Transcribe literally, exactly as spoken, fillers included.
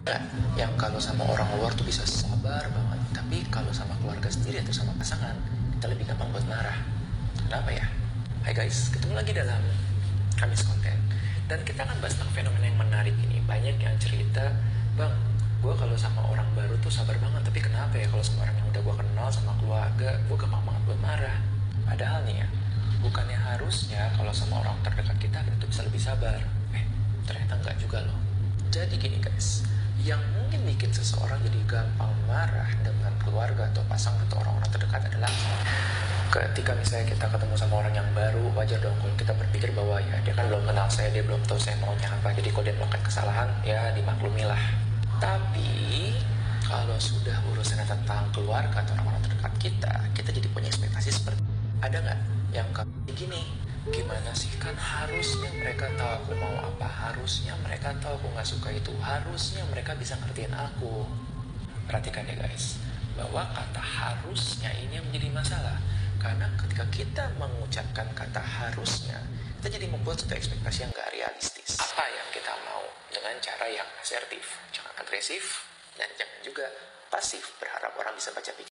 Yang kalau sama orang luar tuh bisa sabar banget, tapi kalau sama keluarga sendiri atau sama pasangan kita lebih gampang buat marah. Kenapa ya? Hai guys, ketemu lagi dalam Kamis Konten. Dan kita akan bahas tentang fenomena yang menarik ini. Banyak yang cerita, bang, gue kalau sama orang baru tuh sabar banget, tapi kenapa ya kalau sama orang yang udah gue kenal, sama keluarga, gue gampang banget buat marah. Padahal nih ya, bukannya harusnya kalau sama orang terdekat kita kita tuh bisa lebih sabar. Eh, ternyata enggak juga loh. Jadi gini guys, yang mungkin bikin seseorang jadi gampang marah dengan keluarga atau pasangan atau orang-orang terdekat adalah ketika misalnya kita ketemu sama orang yang baru, wajar dong kalau kita berpikir bahwa ya dia kan belum kenal saya, dia belum tahu saya maunya apa, jadi kalau dia melakukan kesalahan ya dimaklumilah. Tapi kalau sudah urusannya tentang keluarga atau orang-orang terdekat kita, kita jadi punya ekspektasi seperti ada nggak yang kayak gini? Gimana sih, kan harusnya mereka tahu aku mau apa, harusnya mereka tahu aku nggak suka itu, harusnya mereka bisa ngertiin aku. Perhatikan ya guys, bahwa kata harusnya ini yang menjadi masalah. Karena ketika kita mengucapkan kata harusnya, kita jadi membuat suatu ekspektasi yang gak realistis. Apa yang kita mau dengan cara yang asertif, jangan agresif, dan jangan juga pasif berharap orang bisa baca pikiran.